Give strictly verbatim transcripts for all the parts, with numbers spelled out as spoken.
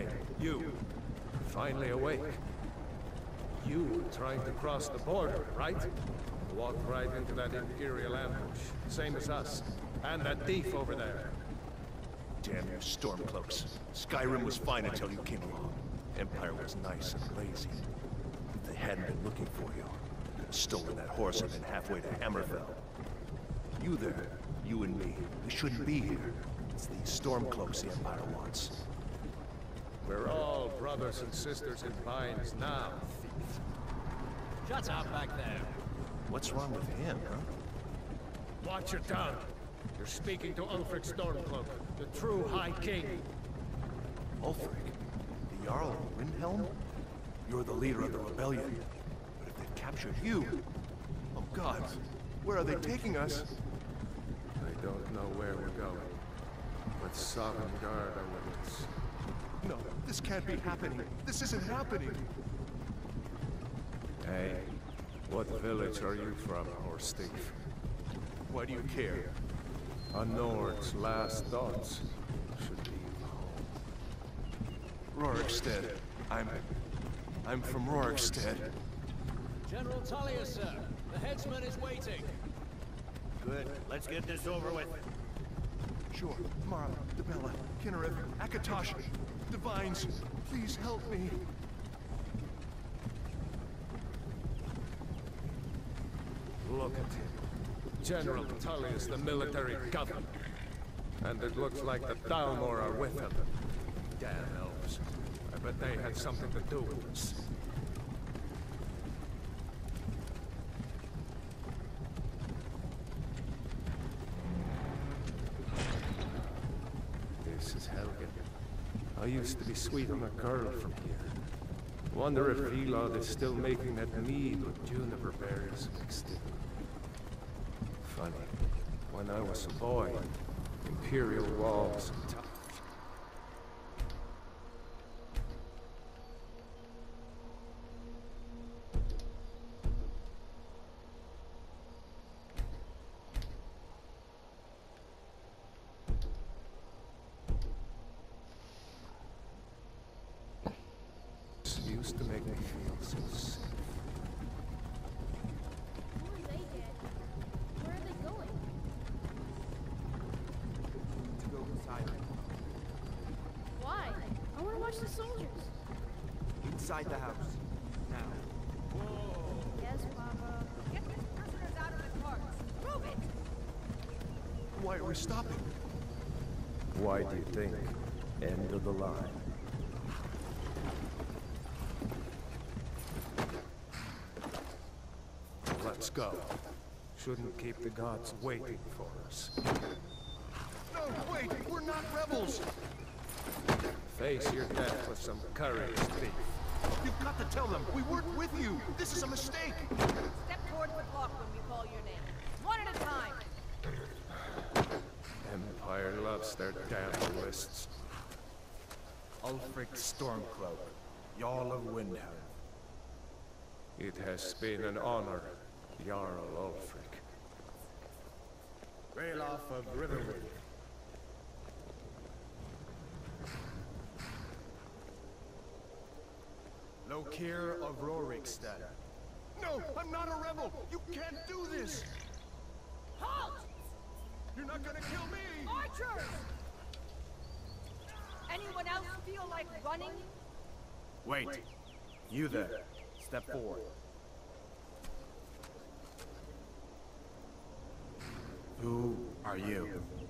Hey, you. Finally awake. You were trying to cross the border, right? Walked right into that Imperial ambush. Same as us. And that thief over there. Damn your Stormcloaks. Skyrim was fine until you came along. Empire was nice and lazy. If they hadn't been looking for you, they could have stolen that horse and been halfway to Hammerfell. You there, you and me, we shouldn't be here. It's these Stormcloaks the Empire wants. We're all brothers and sisters in binds now, thief. Shut up back there. What's wrong with him, huh? Watch your tongue. You're speaking to Ulfric Stormcloak, the true High King. Ulfric? The Jarl of Windhelm? You're the leader of the rebellion. But if they've captured you... Oh God, where are they taking us? I don't know where we're going, but Sovngarde awaits. No, this can't be happening. This isn't happening. Hey, what village are you from, horse thief? Why do you care? A Nord's last thoughts should be home. Rorikstead. I'm... I'm from Rorikstead. General Talia, sir. The headsman is waiting. Good. Let's get this over with. Sure. Mara, Dibella, Kynareth, Akatosh, Divines, please help me. Look at him. General Tullius, the military governor. And it looks like the Thalmor are with him. Damn elves. I bet they had something to do with this. This is Helgen. I used to be sweet on a girl from here. Wonder if Elod is still making that mead with juniper berries mixed in. Funny. When I was a boy, Imperial walls and towers. Used to make me feel so safe. Who are they, Dad? Where are they going? To go inside. Why? I want to watch the soldiers. Inside the house. Now. Yes, Papa. Get these prisoners out of the carts. Move it! Why are we stopping? Why do you think? End of the line. Let's go. Shouldn't keep the gods waiting for us. No, wait! We're not rebels! Face your death with some courage, thief. You've got to tell them! We weren't with you! This is a mistake! Step towards the block when we call your name. One at a time. Empire loves their damn lists. Ulfric Stormcloak, Jarl of Windhelm. It has been an honor, Jarl Ulfric. Ralof of Riverwood. Lokir of Rorikstead. No! I'm not a rebel! You can't do this! Halt! You're not gonna kill me! Archers! Anyone else feel like running? Wait. You there. Step forward. Who are you?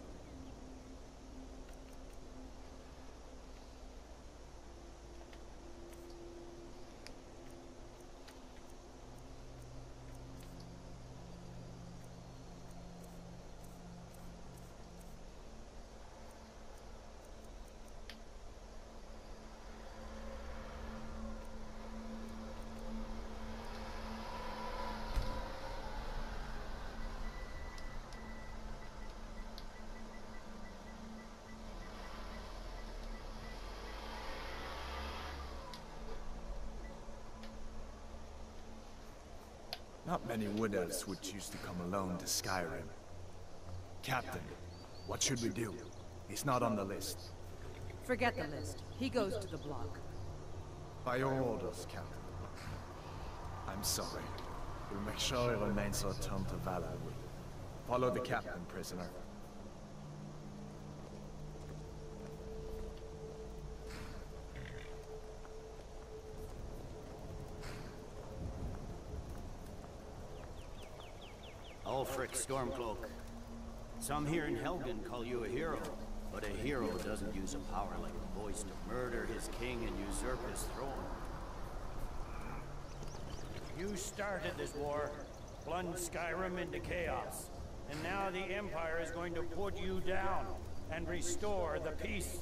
Not many wood elves would choose to come alone to Skyrim. Captain, what should we do? He's not on the list. Forget the list. He goes to the block. By your orders, Captain. I'm sorry. We'll make sure he remains our tongue to valor. Follow the captain, prisoner. Ulfric Stormcloak. Some here in Helgen call you a hero, but a hero doesn't use a power like the voice to murder his king and usurp his throne. You started this war, plunged Skyrim into chaos, and now the Empire is going to put you down and restore the peace.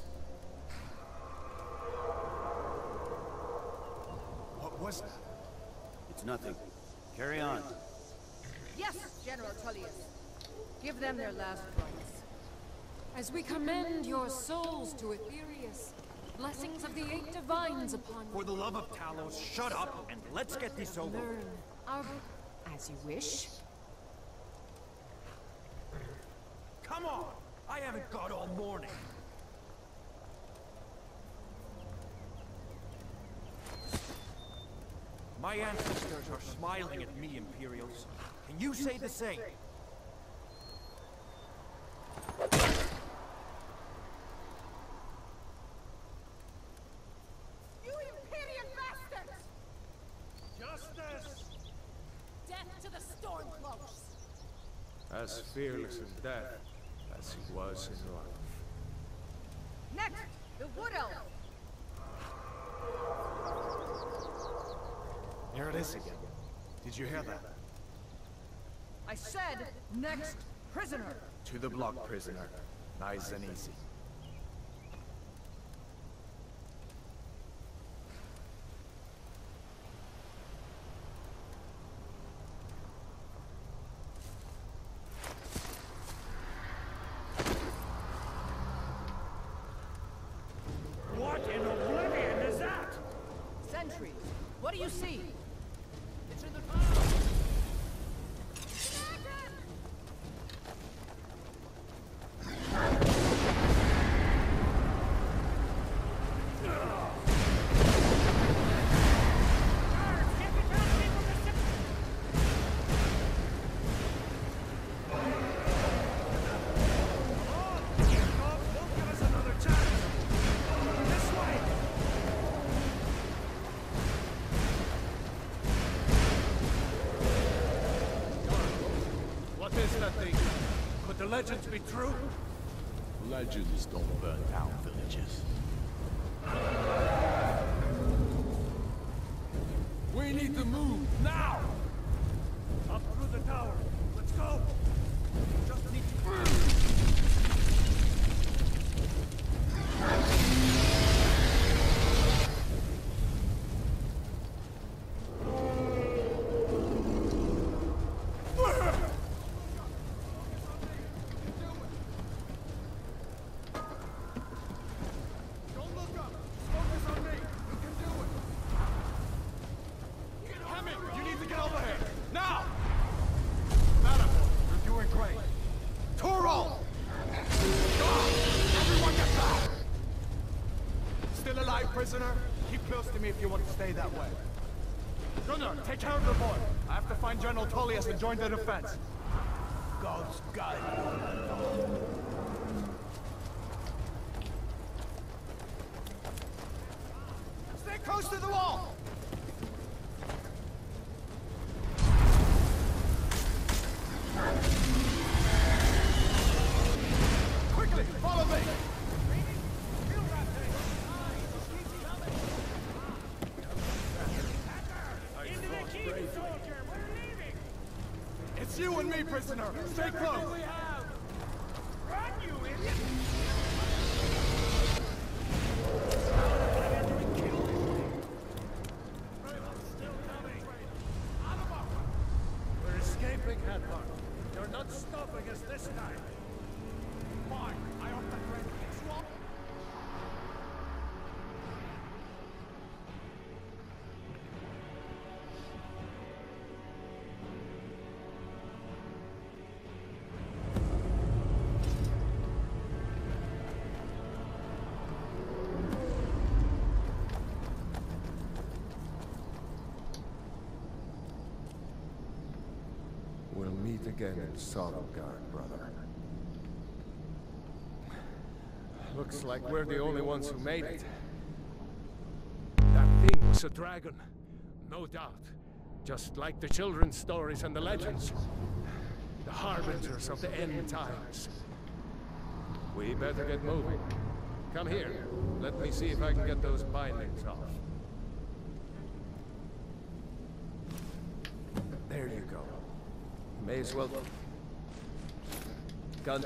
What was that? It's nothing. Carry on. Yes, General Tullius. Give them their last rites. As we commend your souls to Aetherius, blessings of the eight divines upon you. For the love of Talos, shut up and let's get this over. Learn our... as you wish. Come on! I haven't got all morning. My ancestors are smiling at me, Imperials. Can you say the same? You Imperial bastards! Justice! Death to the Stormcloaks! As fearless in death as he was in life. Next, the Wood Elf. There it is again. Did you hear that? I said, next prisoner. To the block, prisoner. Nice and easy. What in oblivion is that? Sentries, what do you see? It's in the tunnel! What is that thing? Could the legends be true? Legends don't burn down villages. We need to move, now! Up through the tower. Let's go! Just need to... Don't look up! Focus on me! You can do it! Hemming, you need to get over here! Now! Madam, you're doing great. Torol! Everyone get back! Still alive, prisoner? Keep close to me if you want to stay that way. Gunnar, take care of the boy. I have to find General Tullius and join the defense. God's guide. Stay close to the wall! Quickly, follow me! It's you and me, prisoner! Stay close! Run, you idiot! We're escaping, Hedvar. You're not stopping us this time. Fine, I hope that train gets swamped. again in Sovngarde, brother. Looks like we're the only ones who made it. That thing was a dragon, no doubt. Just like the children's stories and the legends. The harbingers of the end times. We better get moving. Come here. Let me see if I can get those bindings off. There you go. May as well... Gun.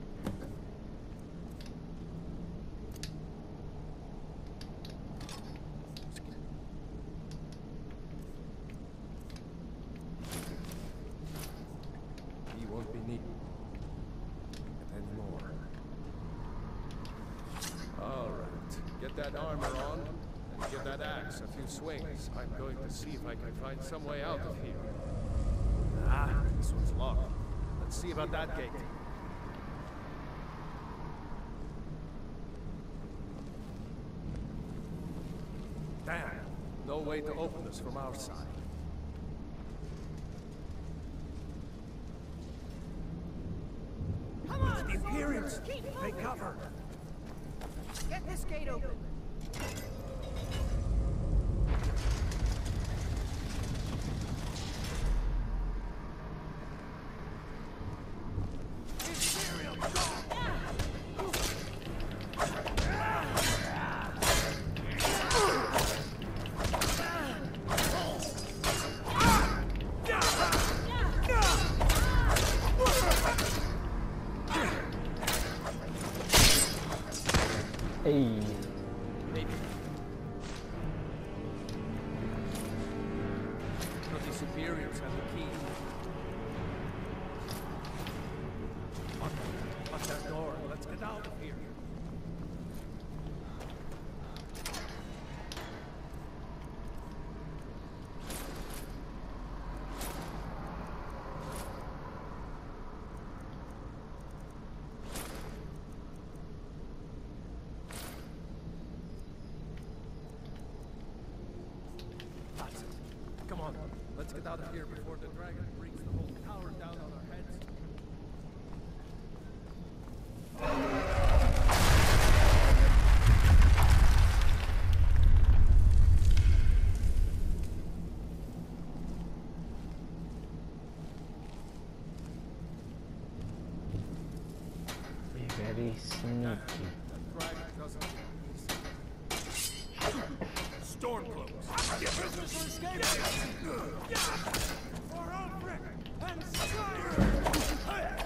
He won't be needed anymore. All right. Get that armor on, and give that axe a few swings. I'm going to see if I can find some way out of here. Ah, this one's locked. Let's see about that gate. Damn, no way to open this from our side. Come on! The Imperials! Take cover! Get this gate open! Hey. Maybe. But the Superiors have the key. Lock, lock that door. Let's get out of here. Come on, let's get out of here before the dragon brings the whole tower down on our heads. Be very sneaky. The dragon doesn't... Stormcloaks! Get business or escape! For Ulfric and Skyrim!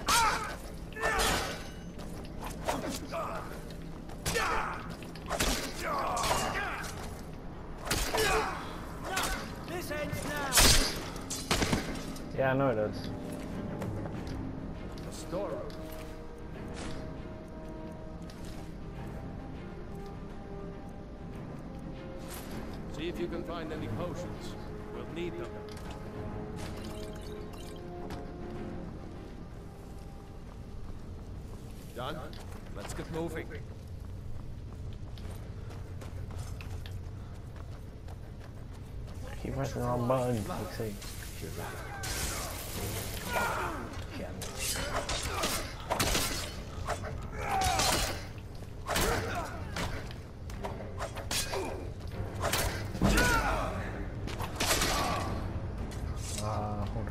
This ends now! Yeah, I know it does. A storm. See if you can find any potions. We'll need them. Done? Let's get moving. Keep pressing the wrong button. Let's see. Uh, hold on.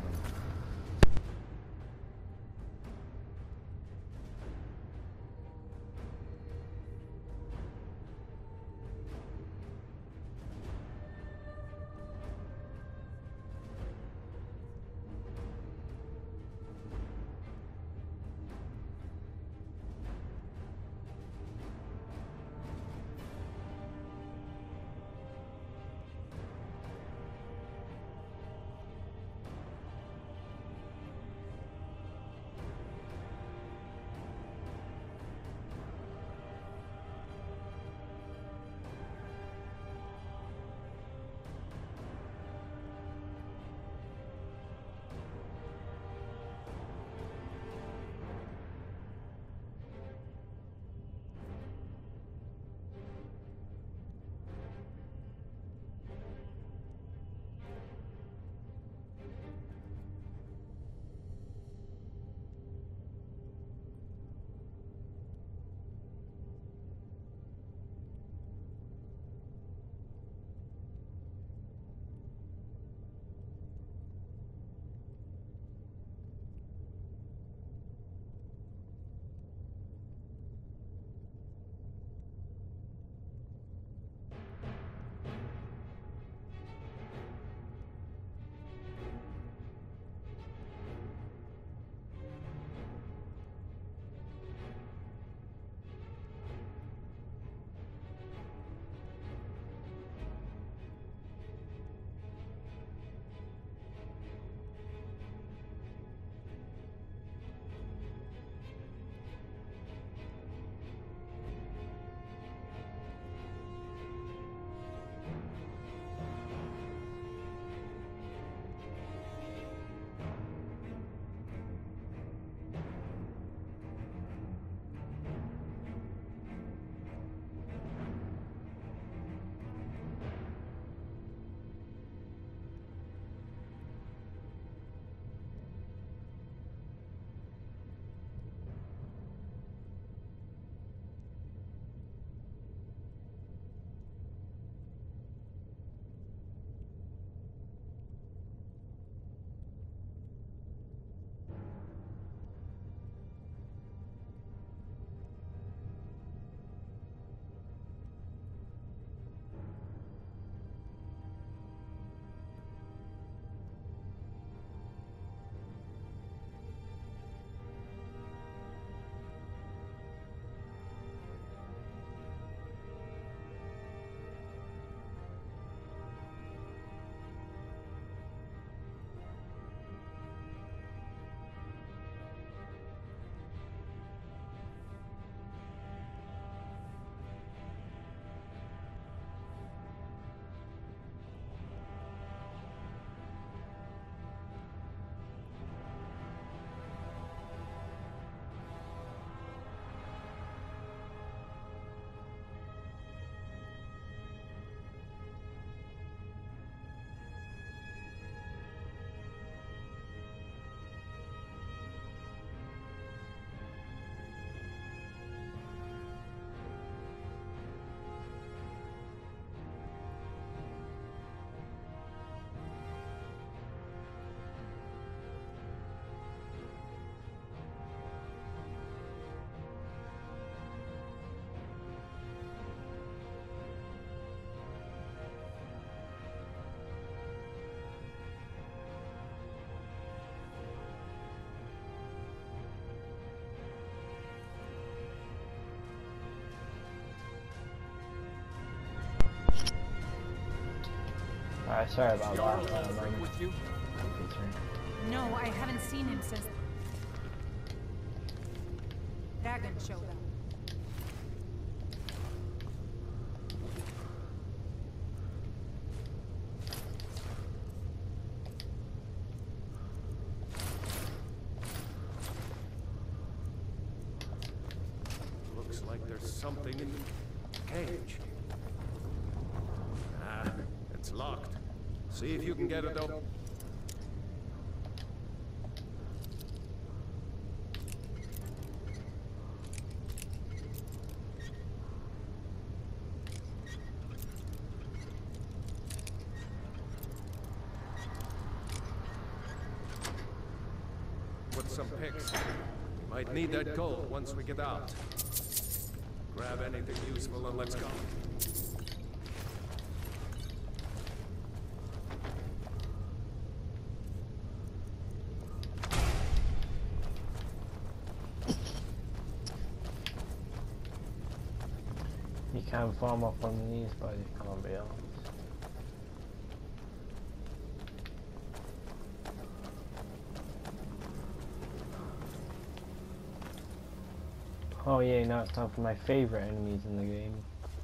Alright, sorry about Jarl that. Ulfric Um, with you? No, I haven't seen him since Dragon showed up. Looks like there's something in the cage. Ah, it's locked. See if you can get it open. With some picks. We might need that gold once we get out. Grab anything useful and let's go. You can farm up on these, but you can't be honest. Oh yeah, now it's time for my favorite enemies in the game.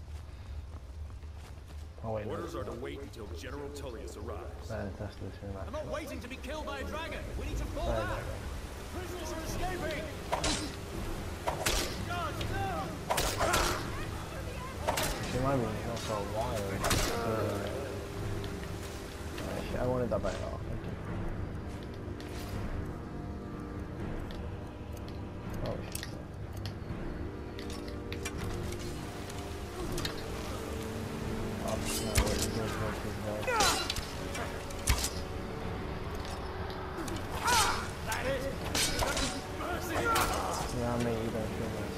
Oh wait, Orders are to wait until General Tullius arrives. no, that's the thing. I'm not waiting to be killed by a dragon. We need to pull Sorry, back. Prisoners are escaping. God, no! She remind me of for a while. Uh, actually, I wanted that back off. Thank you. Oh shit. Oh no, wait, it goes back to his head. That is mercy. Yeah, I mean, you don't feel this.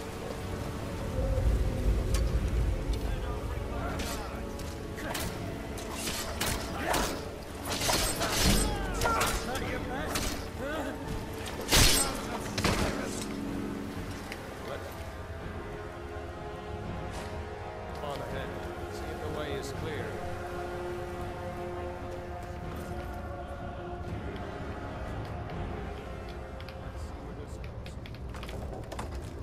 On ahead. See if the way is clear. Let's see where this goes.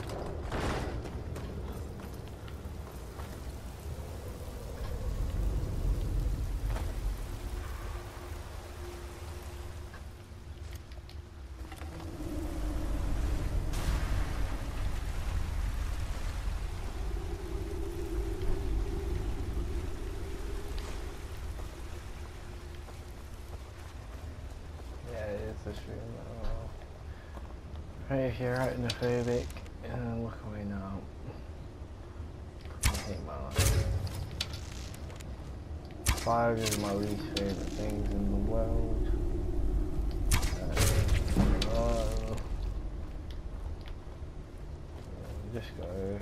Yeah, it is this room. Oh. Right, if you're arachnophobic, uh, look away now. I hate my life. Fire is my least favourite things in the world. Uh, oh. Just go.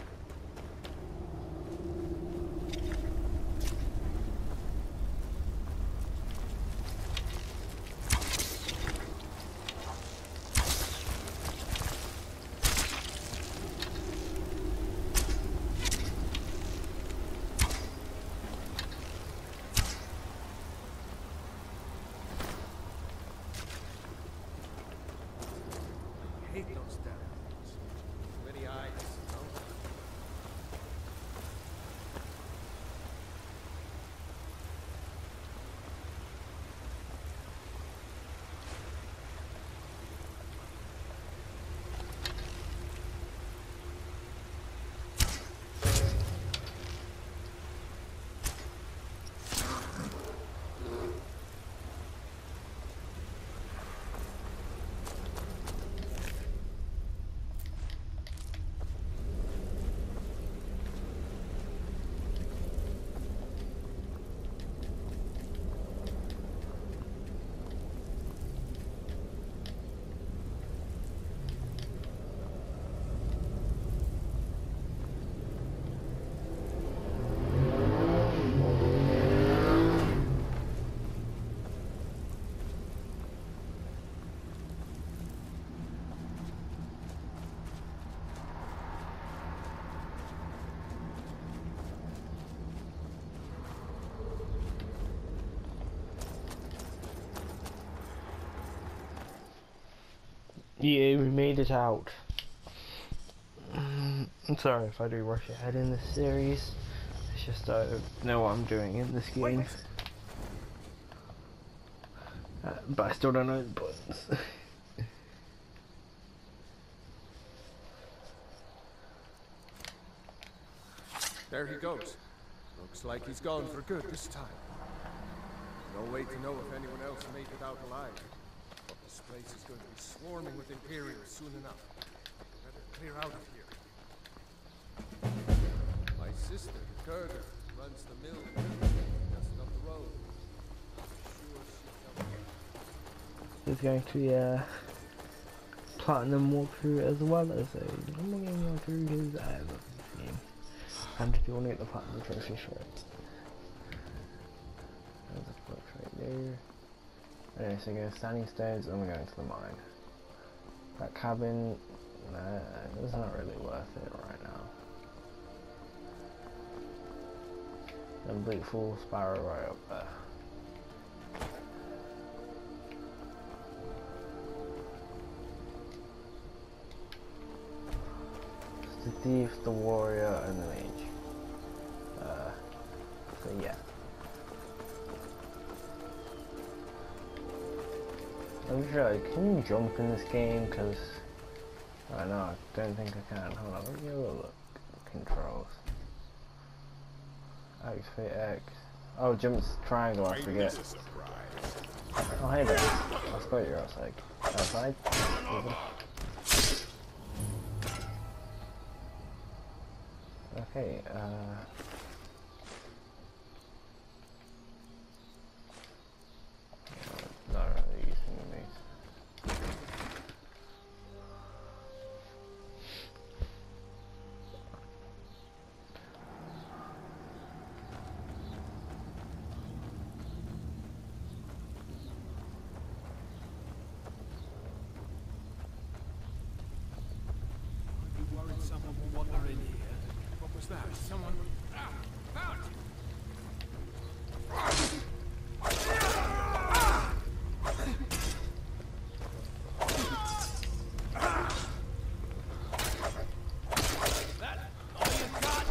Hate those damn things. Many eyes, no? Yeah, we made it out. I'm sorry if I do rush ahead in this series. It's just I don't know what I'm doing in this game. Uh, but I still don't know the buttons. There he goes. Looks like he's gone for good this time. No way to know if anyone else made it out alive. But this place is going to be swarming with Imperials soon enough. Better clear out of here. My sister, Gerda, runs the mill just up the road. I'm sure she's There's going to be a platinum walkthrough as well as a normal game walkthrough because I love this game. And if you want to get the platinum trophy for it. There's a box right there. Okay, so go standing stones and we're going to the mine. That cabin, nah, it's not really worth it right now. And Bleak Full Sparrow right up there. It's the thief, the warrior, and the mage. Uh, so yeah. I'm sure, can you jump in this game? Cause I don't know, I don't think I can. Hold on, let me have a look. Controls. Activate X. Oh, jumps triangle, I forget. Oh, hey there. I forgot you're outside. Outside? Okay, uh... not really using these. Someone will wander in here. What was that? Someone... Ah! Found you! That all you've got?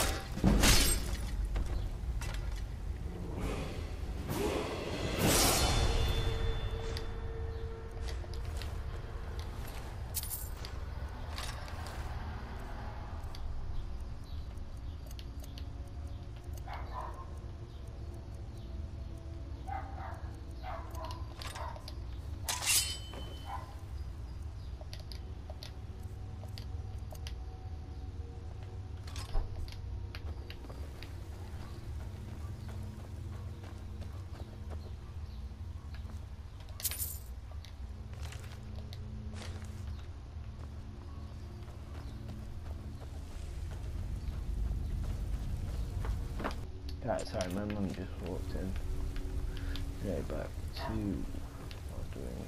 Right, sorry, my mum just walked in. Go back to what I was doing.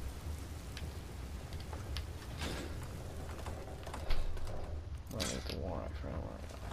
I need to walk around right now.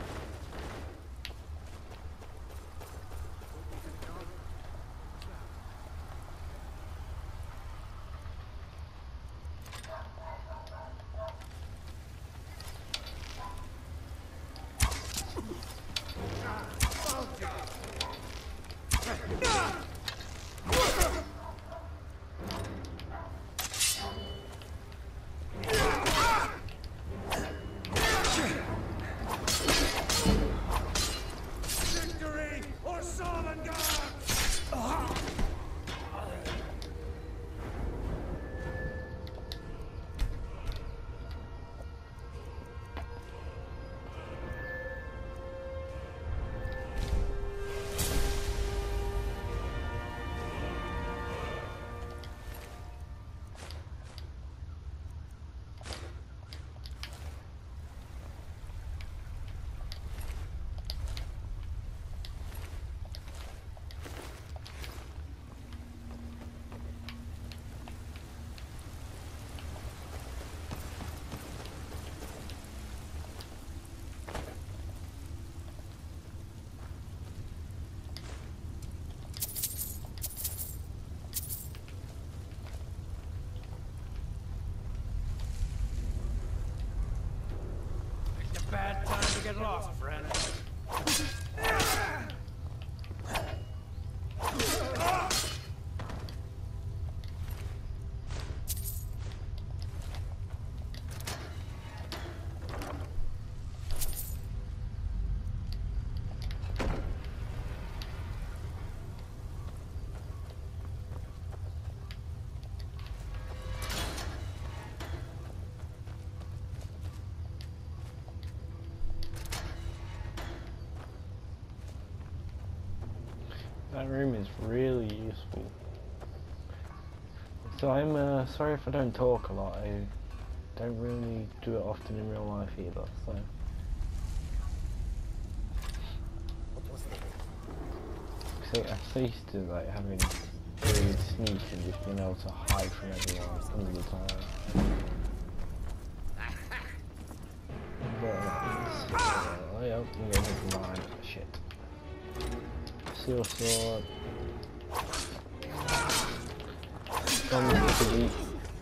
lost, friend. That room is really useful. So I'm uh, sorry if I don't talk a lot. I don't really do it often in real life either. So. See, I'm used to like having really good sneak and just being able to hide from everyone under the tire. But uh, oh yeah, I'm getting from behind. Shit. Seal sword. Guns to beat.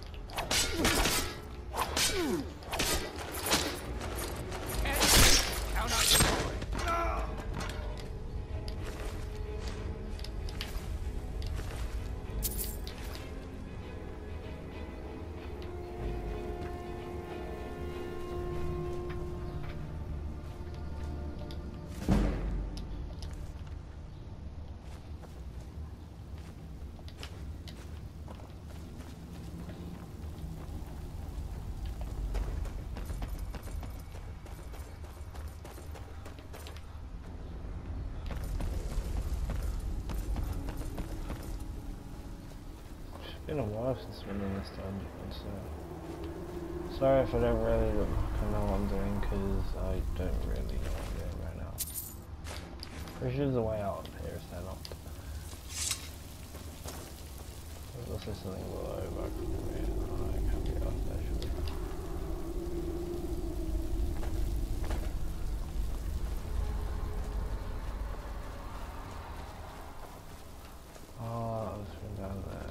It's been a while since I've been in this dungeon, so sorry if I don't really look like I know what I'm doing, because I don't really know what I'm doing right now. Pretty sure there's a way out of here, is there not? There's also something below, but I can't get up there, surely. Oh, that was from down there.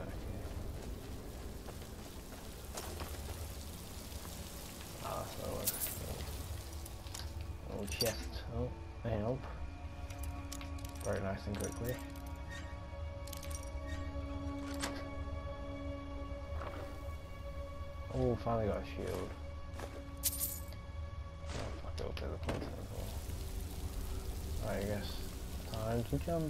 Little chest. Oh, help. Very nice and quickly. Oh, finally got a shield. Oh, fuck, it'll take the points as well. Alright, I guess. Time to jump.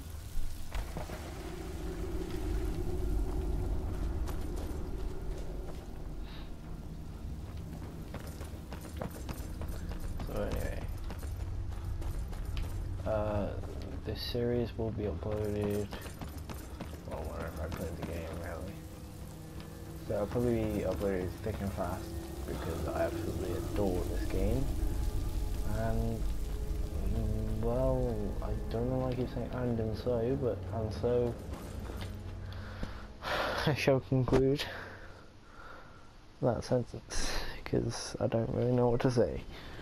So anyway. Uh, this series will be uploaded, well, whenever I play the game, really. So it'll probably be uploaded thick and fast, because I absolutely adore this game. And, well, I don't know why I keep saying and and so, but and so, I shall conclude that sentence, because I don't really know what to say.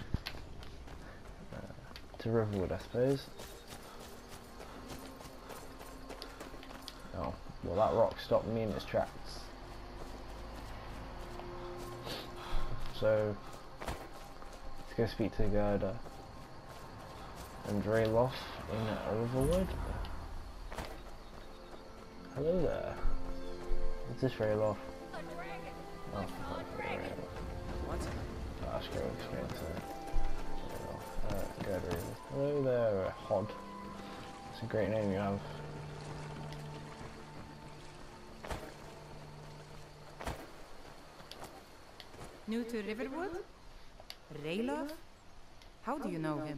To Riverwood, I suppose. Oh, well, that rock stopped me in its tracks. So, let's go speak to Gerda and Drayloff in Riverwood. Hello there. Is this Drayloff? Oh, okay, what? Oh, let's go explain to Uh, Gerda. Hello there, Hod. It's a great name you have. New to Riverwood? Ralof? How do you know him?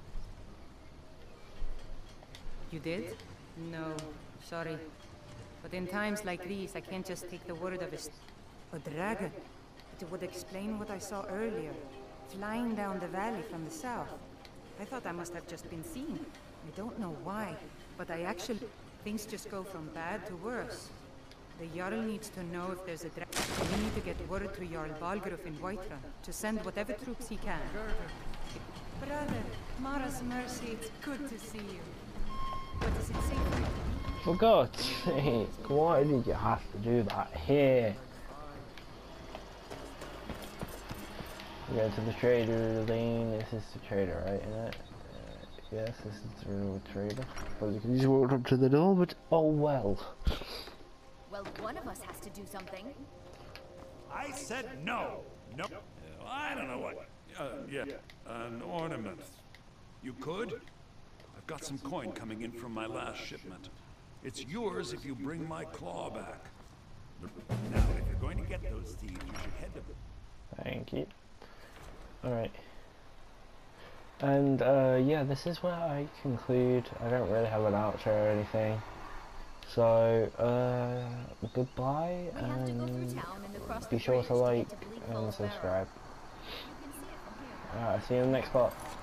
You did? No, sorry. But in times like these, I can't just take the word of a, a dragon. It would explain what I saw earlier. Flying down the valley from the south. I thought I must have just been seen. I don't know why, but I actually... Things just go from bad to worse. The Jarl needs to know if there's a dragon. We need to get word to Jarl Balgruuf in Whiterun to send whatever troops he can. Brother, Mara's mercy, it's good to see you. What does it say for you? For God's sake, why did you have to do that here? We go to the trader lane. This is the trader, right? Isn't it? Uh, yes, this is the real trader. But you can just walk up to the door, but oh well. Well, one of us has to do something. I said no. No. Uh, I don't know what. Uh, yeah, an ornament. You could? I've got some coin coming in from my last shipment. It's yours if you bring my claw back. Now, if you're going to get those thieves, you should head to... Thank you. Alright. And, uh, yeah, this is where I conclude. I don't really have an outro or anything. So, uh, goodbye, and be sure to like and subscribe. Alright, see you in the next part.